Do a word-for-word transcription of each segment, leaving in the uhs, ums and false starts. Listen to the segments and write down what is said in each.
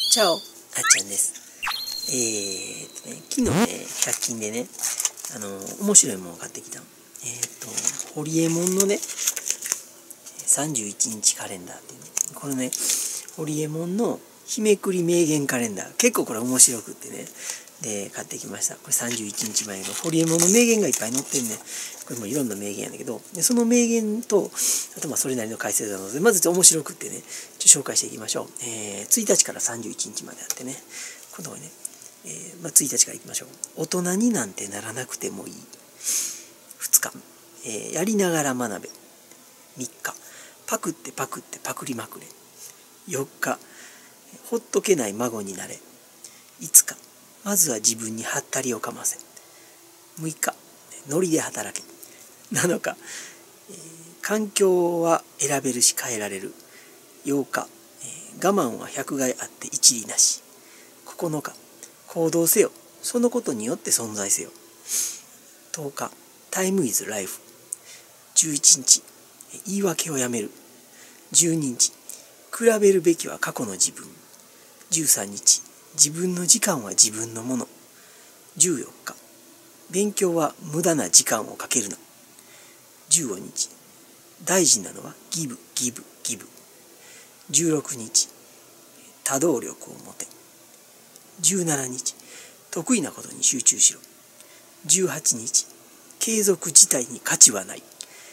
チャオ、あっちゃんです。えーっとね、昨日ね、ひゃく均でね、あのー、面白いものを買ってきたの。えーっと、ホリエモンのね、さんじゅういちにちカレンダーっていうね、これね、ホリエモンの日めくり名言カレンダー、結構これ面白くってね、で、買ってきました。これさんじゅういちにちまえのホリエモンの名言がいっぱい載ってんね。これもいろんな名言やねんけど、でその名言と、あとまあそれなりの解説なので、まず面白くってね、ちょっと紹介していきましょう。えー、ついたちからさんじゅういちにちまであってね、このね、えーまあ、ついたちからいきましょう。大人になんてならなくてもいい。ふつか、えー、やりながら学べ。みっか、パクってパクってパクりまくれ。よっか、ほっとけない孫になれ。いつか、まずは自分にハッタリをかませ。むいか、ノリで働け。なのか、えー、環境は選べるし変えられる。ようか、えー、我慢は百害あって一理なし。ここのか、行動せよ。そのことによって存在せよ。とおか、タイムイズライフ。じゅういちにち、言い訳をやめる。じゅうににち、比べるべきは過去の自分。じゅうさんにち、自分の時間は自分のもの。じゅうよっか、勉強は無駄な時間をかけるな。じゅうごにち、大事なのはギブギブギブ。じゅうろくにち、多動力を持て。じゅうしちにち、得意なことに集中しろ。じゅうはちにち、継続自体に価値はない。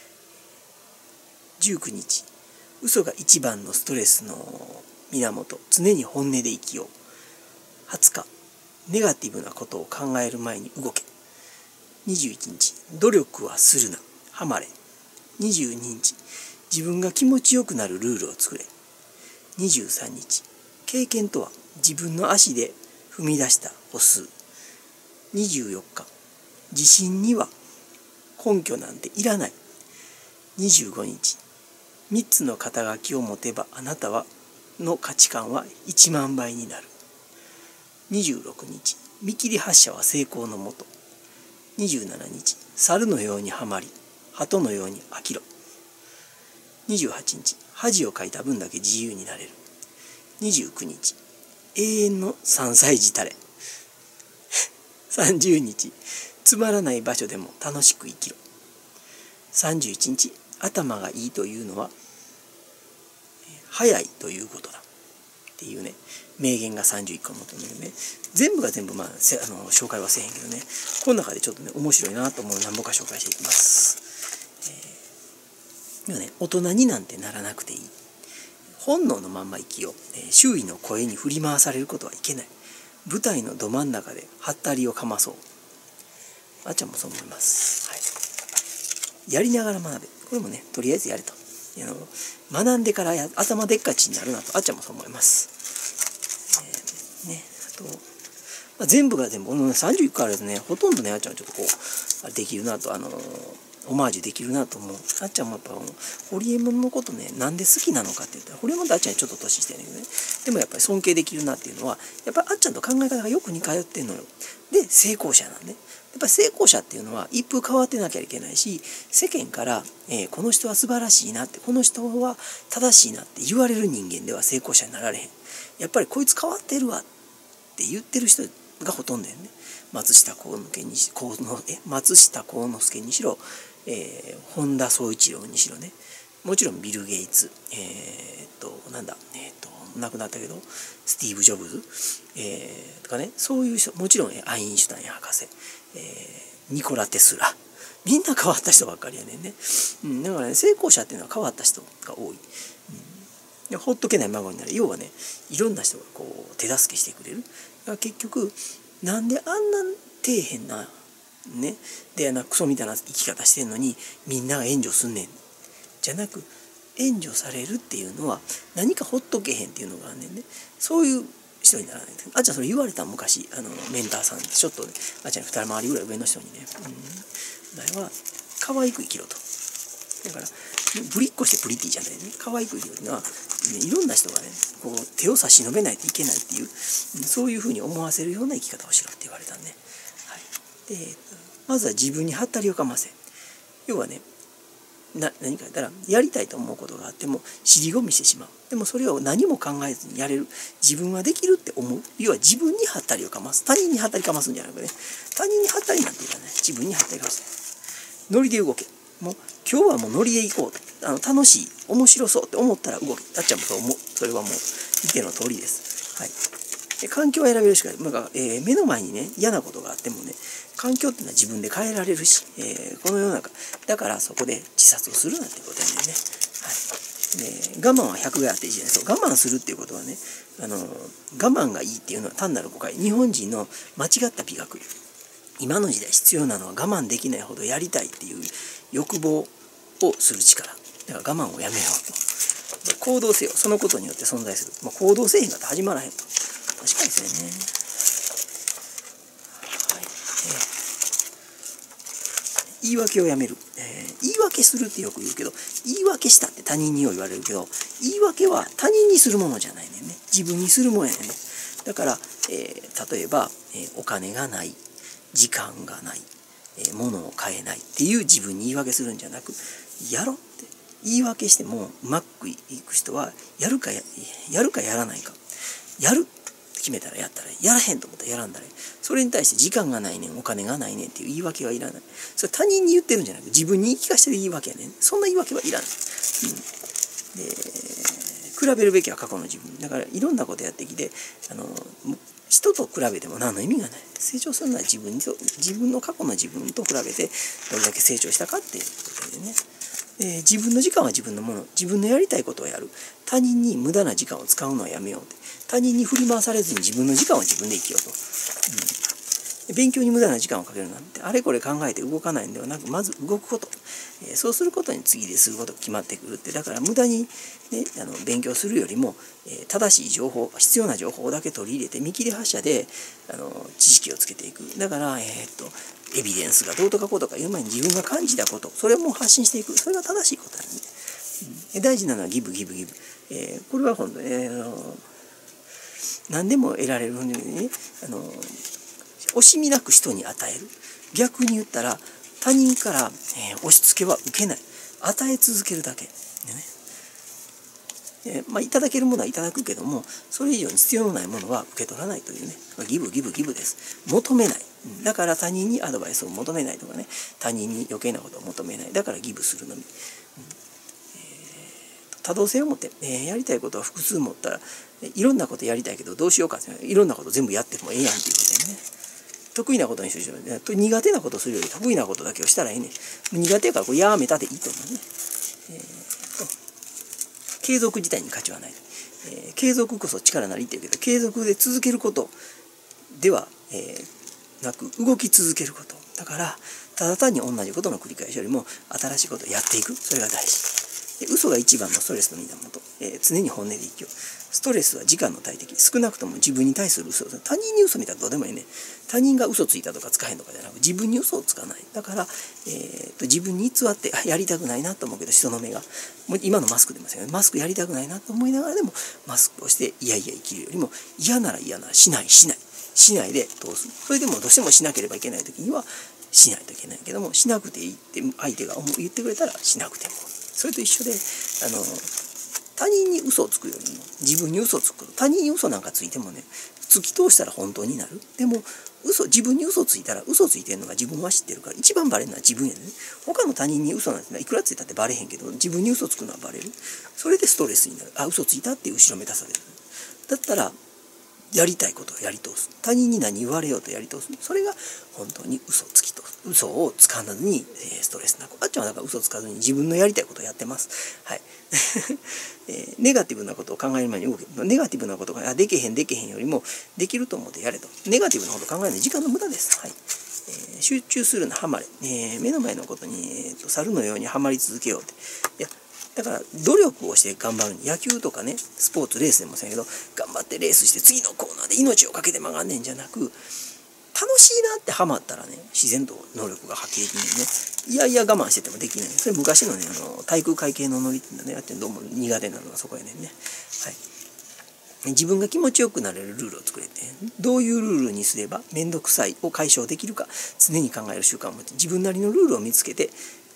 じゅうくにち、嘘が一番のストレスの源、常に本音で生きよう。はつか、ネガティブなことを考える前に動け。にじゅういちにち、努力はするな、ハマれ。にじゅうににち、自分が気持ちよくなるルールを作れ。にじゅうさんにち、経験とは自分の足で踏み出した歩数。にじゅうよっか、自信には根拠なんていらない。にじゅうごにち、みっつの肩書きを持てばあなたはの価値観はいちまんばいになる。にじゅうろくにち、見切り発車は成功のもと。にじゅうしちにち、猿のようにはまり、鳩のように飽きろ。にじゅうはちにち、恥をかいた分だけ自由になれる。にじゅうくにち、永遠のさんさい児たれ。さんじゅうにち、つまらない場所でも楽しく生きろ。さんじゅういちにち、頭がいいというのは早いということだっていうね、名言がさんじゅういっこ載ってるんだけどね、全部が全部まあ、あの紹介はせえへんけどね、この中でちょっとね面白いなと思う何本か紹介していきます。えー、ね、大人になんてならなくていい。本能のまんま生きよう。えー、周囲の声に振り回されることはいけない。舞台のど真ん中でハッタリをかまそう。あっちゃんもそう思います。はい、やりながら学べ。これもね、とりあえずやれと。あの学んでからや頭でっかちになるなとあっちゃんもそう思います。えー、ね、あと、まあ、全部が全部さんじゅういっこあるとね、ほとんどねあっちゃんはちょっとこうできるなと、あのオマージュできるなと思う。あっちゃんもやっぱホリエモンのことね、なんで好きなのかって言ったら、ホリエモンとあっちゃんにちょっと年してるんだけどね、でもやっぱり尊敬できるなっていうのは、やっぱりあっちゃんと考え方がよく似通ってんのよ。で成功者なんで、やっぱり成功者っていうのは一風変わってなきゃいけないし、世間から、えー、この人は素晴らしいなって、この人は正しいなって言われる人間では成功者になられへん。やっぱりこいつ変わってるわって言ってる人がほとんどやね。松下幸之助にし幸之え松下幸之助にしろ、えー、本田宗一郎にしろね、もちろんビル・ゲイツ、えー、っとなんだえー、っと亡くなったけどスティーブ・ジョブズ、えー、とかね、そういう人、もちろんアインシュタイン博士、えー、ニコラ・テスラ、みんな変わった人ばっかりやねんね。うん、だからね、成功者っていうのは変わった人が多い。うん、でほっとけない孫になる。要はね、いろんな人がこう手助けしてくれる。だから結局なんであんな底辺なねでなクソみたいな生き方してんのにみんなが援助すんねんじゃなく、援助されるっていうのは何かほっとけへんっていうのがあんねんね。そういう人にならない。あっちゃんそれ言われた昔、あのメンターさんちょっとね、あっちゃん二回りぐらい上の人にね、うん、前は可愛く生きろと。だからぶりっこしてプリティじゃないね、可愛く生きろっていうのは、ね、いろんな人がねこう手を差し伸べないといけないっていう、そういうふうに思わせるような生き方をしろって言われたんで、はい、でまずは自分にハッタリをかませ。要はね、 な何か言ったらやりたいと思うことがあっても尻込みしてしまう。でもそれを何も考えずにやれる、自分はできるって思う、要は自分にハったりをかます、他人にハったりかますんじゃなくてね、他人にハったりなんて言わない、自分にハったりかます。ノリで動け、もう今日はもうノリで行こうと、あの楽しい面白そうって思ったら動け。たっちゃんもそう思う。それはもう見ての通りです。はい。で環境を選べるしかない。なんか、えー、目の前にね嫌なことがあってもね、環境っていうのは自分で変えられるし、えー、この世の中だからそこで自殺をするなんてことやねんね。はい。で我慢は百害あっていいじゃない。そう、我慢するっていうことはね、あの我慢がいいっていうのは単なる誤解。日本人の間違った美学。今の時代必要なのは我慢できないほどやりたいっていう欲望をする力。だから我慢をやめようと。行動せよ。そのことによって存在する。まあ、行動せえへんかって始まらへんと。確かにですよね。はい。えー、言い訳をやめる、えー。言い訳するってよく言うけど、言い訳したって他人によう言われるけど、言い訳は他人にするものじゃないねんね。自分にするもんやねんね。だから、えー、例えば、えー、お金がない、時間がない、えー、物を買えないっていう自分に言い訳するんじゃなく、やろって言い訳してもうまくいく人はやるか や, やるかやらないか。やるって決めたらやったら、やらへんと思ったらやらんだら、それに対して時間がないねん、お金がないねんっていう言い訳はいらない。それ他人に言ってるんじゃなく自分に言い聞かせてる言い訳やねん。そんな言い訳はいらない。うん、で比べるべきは過去の自分だから、いろんなことやってきて、あの人と比べても何の意味がない。成長するのは自分と自分の過去の自分と比べてどれだけ成長したかっていうことでね。えー、自分の時間は自分のもの、自分のやりたいことをやる、他人に無駄な時間を使うのはやめようって、他人に振り回されずに自分の時間は自分で生きようと、うん、勉強に無駄な時間をかけるなんてあれこれ考えて動かないんではなく、まず動くこと、えー、そうすることに次ですることが決まってくるって。だから無駄に、ね、あの勉強するよりも、えー、正しい情報、必要な情報だけ取り入れて見切り発車であの知識をつけていく。だから、えー、っとエビデンスがどうとかこうとかいう前に自分が感じたこと、それも発信していく。それが正しいことなんで、うん、大事なのはギブギブギブ、えー、これは本当に、えー、あの何でも得られるのにね、あの惜しみなく人に与える。逆に言ったら他人から、えー、押し付けは受けない。与え続けるだけでね。えー、まあ、いただけるものはいただくけども、それ以上に必要のないものは受け取らないというね。ギブギブギブです。求めない。だから他人にアドバイスを求めないとかね、他人に余計なことを求めない。だからギブするのみ。うん、えー、多動性を持って、えー、やりたいことを複数持ったら、いろんなことやりたいけどどうしようかって、いろんなこと全部やってもええやんっていうことでね。得意なことにしてる人、苦手なことをするより得意なことだけをしたらいいね。苦手やからこれやめたでいいと思うね。えー、継続自体に価値はない。えー、継続こそ力なりって言うけど、継続で続けることでは、えー、なく動き続けること。だからただ単に同じことの繰り返しよりも新しいことをやっていく。それが大事。で嘘が一番のストレスの源、えー、常に本音で生きよう。ストレスは時間の大敵。少なくとも自分に対する嘘。他人に嘘見たらどうでもいいね。他人が嘘ついたとかつかへんとかじゃなく、自分に嘘をつかない。だから、えー、と自分に偽ってやりたくないなと思うけど、人の目がもう今のマスクでもですよね。マスクやりたくないなと思いながらでもマスクをしていやいや生きるよりも、嫌なら嫌ならしないしないしないで通す。それでもどうしてもしなければいけない時にはしないといけないけども、しなくていいって相手が言ってくれたらしなくても。それと一緒で、あの他人に嘘をつくよりも自分に嘘をつく。他人に嘘なんかついてもね、突き通したら本当になる。でも嘘自分に嘘ついたら、嘘ついてるのが自分は知ってるから、一番バレるのは自分やね。他の他人に嘘なんていくらついたってバレへんけど、自分に嘘つくのはバレる。それでストレスになる。あ、嘘ついたって後ろめたされる。だったらやりたいことをやり通す。他人に何言われようとやり通す。それが本当に嘘をつき通す。嘘をつかずに、えー、ストレスなく。あっちゃんはだから嘘つかずに自分のやりたいことをやってます。はい。えー、ネガティブなことを考える前に動け。ネガティブなことができへんできへんよりもできると思ってやれと。ネガティブなことを考えるのは時間の無駄です。はい。えー、集中するな、ハマれ。えー、目の前のことに、えー、と猿のようにはまり続けようって。いやだから努力をして頑張る。野球とかね、スポーツレースでもそうやけど、頑張ってレースして次のコーナーで命をかけて曲がんねんじゃなく、楽しいなってハマったらね、自然と能力が発揮できるね。いやいや我慢しててもできない。それ昔のね、あの体育会系のノリっていうのね、やってどうも苦手なのはそこやねんね。はい。自分が気持ちよくなれるルールを作れて、どういうルールにすれば面倒くさいを解消できるか常に考える習慣を持って、自分なりのルールを見つけて、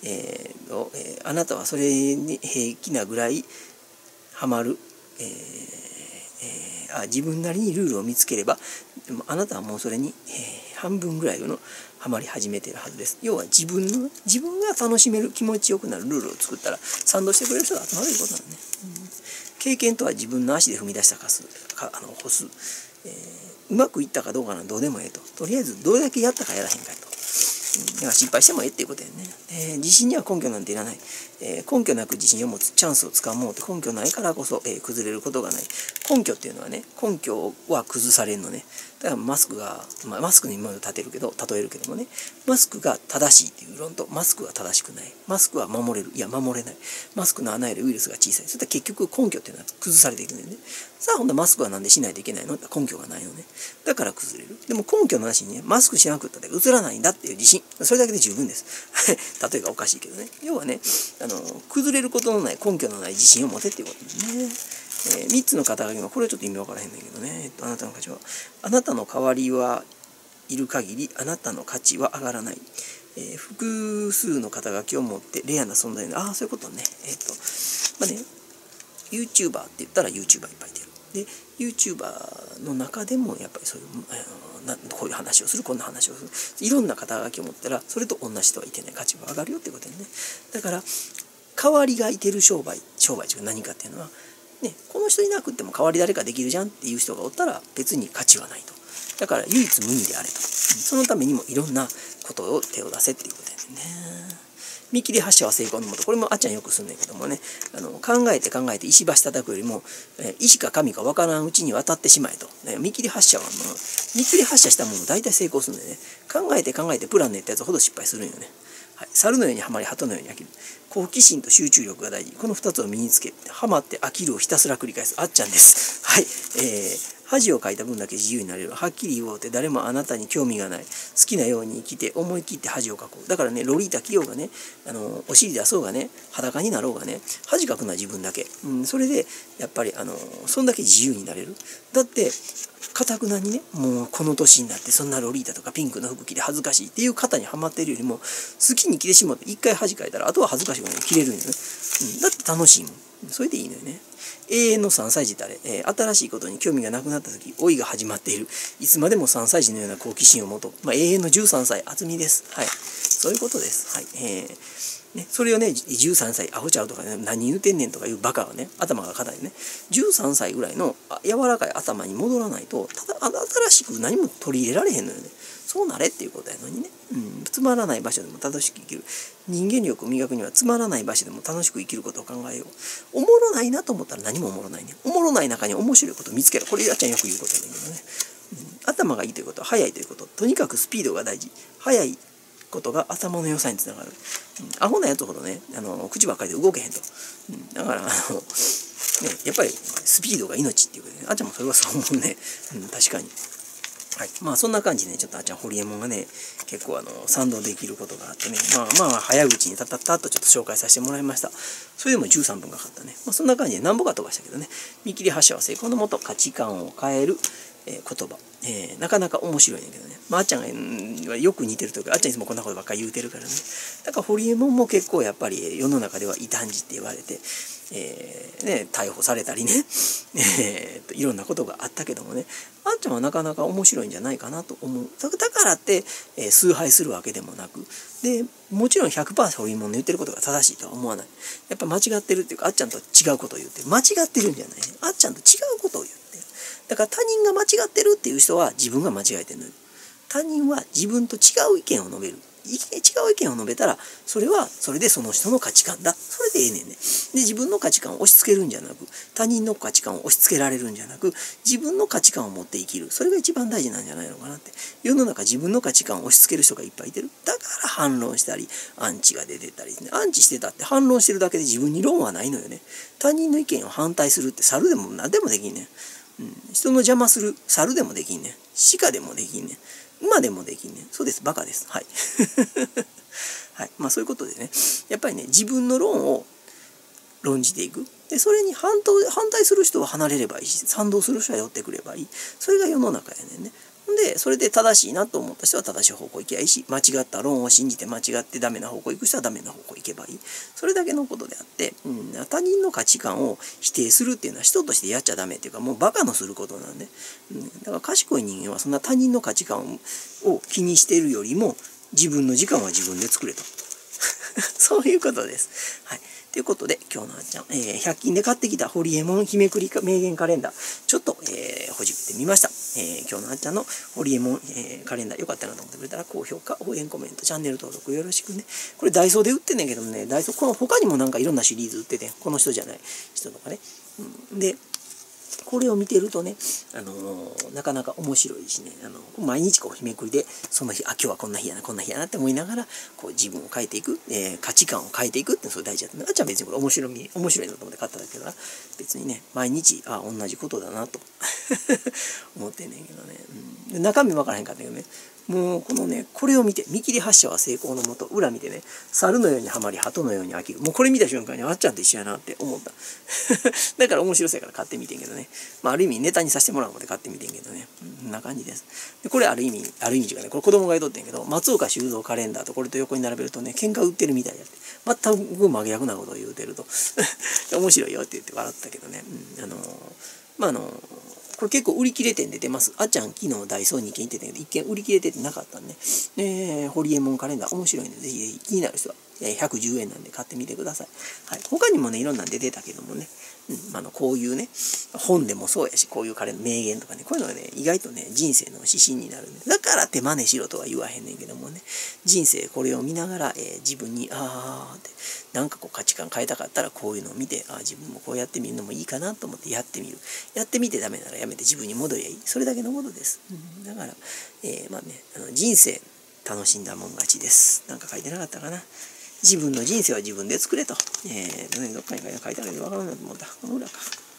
えーのえー、あなたはそれに平気なぐらいハマる、えーえー、あ自分なりにルールを見つければ、でもあなたはもうそれに、えー、半分ぐらいのハマり始めているはずです。要は自分の自分が楽しめる気持ちよくなるルールを作ったら賛同してくれる人が集まるということなんね、うん、経験とは自分の足で踏み出したかすかあの歩数、えー、うまくいったかどうかなんどうでもええと、とりあえずどれだけやったかやらへんかと、だから失敗してもええっていうことやね。えー、自信には根拠なんていらない、えー、根拠なく自信を持つチャンスをつかもうって根拠ないからこそ、えー、崩れることがない。根拠っていうのはね、根拠は崩されるのね。だからマスクが、まあ、マスクに今立てるけど例えるけどもね、マスクが正しいっていう論とマスクは正しくない、マスクは守れる、いや守れない、マスクの穴よりウイルスが小さい、それって結局根拠っていうのは崩されていくんだよね。さあほんとマスクはなんでしないといけないのって根拠がないのね。だから崩れる。でも根拠のなしにね、マスクしなくったって映らないんだっていう自信、それだけで十分です。例えがおかしいけどね、要はね、あの崩れることのない根拠のない自信を持てっていうことですね。えー、みっつの肩書きはこれはちょっと意味わからへんねんけどね、えっと、あなたの価値はあなたの代わりはいる限りあなたの価値は上がらない、えー、複数の肩書きを持ってレアな存在の、ああそういうことね、えっとまあね YouTuber って言ったら YouTuber いっぱい出る。で YouTuber の中でもやっぱりそういう、えー、なこういう話をする、こんな話をする、いろんな肩書きを持ったらそれと同じとはいけない、価値が上がるよってことやね。だから代わりがいてる商売、商売というか何かっていうのはね、この人いなくっても代わり誰かできるじゃんっていう人がおったら別に価値はないと。だから唯一無二であれと。そのためにもいろんなことを手を出せっていうことやね。見切り発車は成功のもと、これもあっちゃんよくすんねんけどもね、あの考えて考えて石橋叩くよりも、え石か神か分からんうちに渡ってしまえと、ね、見切り発車はもう見切り発車したもの大体成功するんでね、考えて考えてプラン練ったやつほど失敗するんよね。はい、猿のようにはまり鳩のように飽きる。好奇心と集中力が大事。このふたつを身につけ、はまって飽きるをひたすら繰り返す。あっちゃんです。はい。えー、恥をかいた分だけ自由になれる。はっきり言おうって誰もあなたに興味がない。好きなように生きて思い切って恥をかこう。だからね、ロリータ着ようがね、あのお尻出そうがね、裸になろうがね、恥かくのは自分だけ。うん、それでやっぱりあのそんだけ自由になれる。だってかたくなにね、もうこの年になってそんなロリータとかピンクの服着て恥ずかしいっていう方にはまっているよりも、好きに着てしまって一回恥かいたらあとは恥ずかしくない着れるんよね、うん、だって楽しいもん。それでいいのよね。永遠のさんさい児ってあれ、えー、新しいことに興味がなくなった時老いが始まっている。いつまでもさんさい児のような好奇心を持とう。まあ、永遠のじゅうさんさい厚みです。はい、そういうことです。はい、えーね、それをねじゅうさんさいアホちゃうとかね、何言うてんねんとかいうバカはね、頭が硬いね、じゅうさんさいぐらいの柔らかい頭に戻らないと、ただ新しく何も取り入れられへんのよね。そうなれっていうことやのにね、うん、つまらない場所でも正しく生きる。人間力を磨くにはつまらない場所でも楽しく生きることを考えよう。おもろないなと思ったら何もおもろないね。おもろない中に面白いことを見つける。これやっちゃんよく言うことなんだけどね、うん、頭がいいということは速いということ、とにかくスピードが大事。速いことが頭の良さにつながる、うん、アホなやつほどね、あの口ばっかりで動けへんと、うん、だからあの、ね、やっぱりスピードが命っていうことで、ね、あっちゃんもそれはそう思うね、うん、確かに。はい、まあそんな感じで、ね、ちょっとあっちゃんホリエモンがね結構あの賛同できることがあってね、まあまあ早口にたたったっとちょっと紹介させてもらいました。それでもじゅうさんぷんかかったね。まあ、そんな感じで何ぼか飛ばしたけどね、見切り発車は成功のもと、価値観を変える、えー、言葉、えー、なかなか面白いんだけどね、まあ、あっちゃんがよく似てるというか、あっちゃんいつもこんなことばっかり言うてるからね。だからホリエモンも結構やっぱり世の中では異端児って言われて、えーね、逮捕されたりね、えー、といろんなことがあったけどもね、あっちゃんはなかなか面白いんじゃないかなと思う。だからって、えー、崇拝するわけでもなく、でもちろん ひゃくパーセント ホリエモンの言ってることが正しいとは思わない。やっぱ間違ってるっていうか、あっちゃんと違うことを言ってる。間違ってるんじゃないね、あっちゃんと違うことを言ってる。だから他人が間違ってるっていう人は自分が間違えてるのよ。他人は自分と違う意見を述べる。違う意見を述べたら、それはそれでその人の価値観だ。それでええねんね。で、自分の価値観を押し付けるんじゃなく、他人の価値観を押し付けられるんじゃなく、自分の価値観を持って生きる。それが一番大事なんじゃないのかなって。世の中自分の価値観を押し付ける人がいっぱいいてる。だから反論したり、アンチが出てたり、ね、アンチしてたって反論してるだけで自分に論はないのよね。他人の意見を反対するって猿でも何でもできんねん。うん、人の邪魔する猿でもできんねん。鹿でもできんねん。馬でもできんねん。そうです、バカです。はい。はい、まあそういうことでね、やっぱりね、自分の論を論じていく。で、それに反対反対する人は離れればいいし、賛同する人は寄ってくればいい。それが世の中やねんね。 でそれで正しいなと思った人は正しい方向行けばいいし、間違った論を信じて間違ってダメな方向行く人はダメな方向行けばいい。それだけのことであって、うん、他人の価値観を否定するっていうのは人としてやっちゃダメっていうか、もうバカのすることなんで、うん、だから賢い人間はそんな他人の価値観を気にしているよりも自分の時間は自分で作れとそういうことです。はい。ということで今日のあっちゃん、えー、ひゃく均で買ってきたホリエモン日めくり名言カレンダーちょっと、えー、ほじってみました。えー、今日のあっちゃんのホリエモン、えー、カレンダーよかったなと思ってくれたら高評価、応援コメント、チャンネル登録よろしくね。これダイソーで売ってんねんけどもね、ダイソーこの他にもなんかいろんなシリーズ売ってて、この人じゃない人とかね。うん、でこれを見てるとね、あのー、なかなか面白いしね、あのー、毎日こう日めくりでその日、あ今日はこんな日やなこんな日やなって思いながらこう自分を変えていく、えー、価値観を変えていくってそれ大事だと。あっちゃん別にこれ面白み面白いなと思って買っただけだから別にね毎日あ同じことだなと思ってんねんけどね、うん、中身分からへんかったけどね、もうこのねこれを見て見切り発射は成功のもと、裏見てね猿のようにはまり鳩のように飽きる、もうこれ見た瞬間にあっちゃんと一緒やなって思っただから面白さやから買ってみてんけどね、まあ、ある意味ネタにさせてもらうので買ってみてんけどね、こんな感じです。でこれある意味ある意味というかね、これ子供が言うとってんけど、松岡修造カレンダーとこれと横に並べるとね喧嘩売ってるみたいやって全く真逆なことを言うてると面白いよって言って笑ったけどね、うん、あのー、まああのーこれ結構売り切れ店で出ます。あっちゃん昨日ダイソーに軒行ってたけど、一見売り切れててなかったんで、えー、ホリエモンカレンダー面白いんで、ぜひぜひ気になる人はひゃくじゅうえんなんで買ってみてください。はい、他にもね、いろんなの出てたけどもね、うん、あのこういうね、本でもそうやし、こういうカレンダー、名言とかね、こういうのがね、意外とね、人生の指針になるんで、だから手真似しろとは言わへんねんけどもね、人生これを見ながら、えー、自分に、あーって、なんかこう価値観変えたかったらこういうのを見て、あ自分もこうやってみるのもいいかなと思ってやってみる。やってみてダメならやめて自分に戻りゃいい。それだけのことです。うん、だから、えー、まあね、あの人生楽しんだもん勝ちです。なんか書いてなかったかな。自分の人生は自分で作れと。えー、どっかに書いてあるけど分からないと思った。この裏か。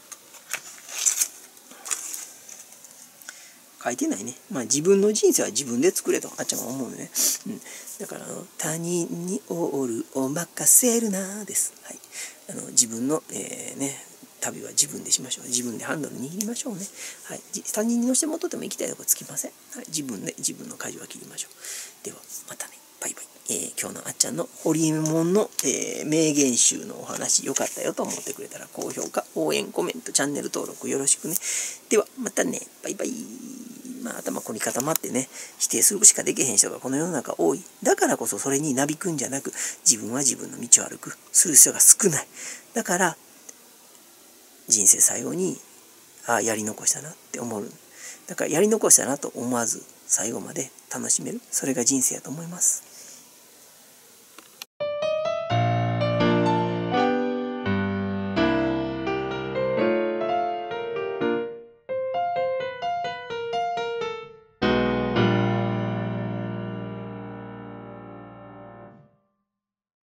書いてないね。まあ自分の人生は自分で作れとあっちゃんは思うね。うん。だから他人におるを任せるなです。はい。あの自分の、えー、ね旅は自分でしましょう。自分でハンドル握りましょうね。はい。他人に乗せてもとっても行きたいとこつきません。はい。自分で自分の舵は切りましょう。ではまたね。バイバイ。えー、今日のあっちゃんのホリエモンの、えー、名言集のお話良かったよと思ってくれたら高評価、応援、コメント、チャンネル登録よろしくね。ではまたね。バイバイ。まあ、頭凝り固まってね否定するしかできへん人がこの世の中多い。だからこそそれになびくんじゃなく自分は自分の道を歩くする人が少ない。だから人生最後にああやり残したなって思う。だからやり残したなと思わず最後まで楽しめる、それが人生やと思います。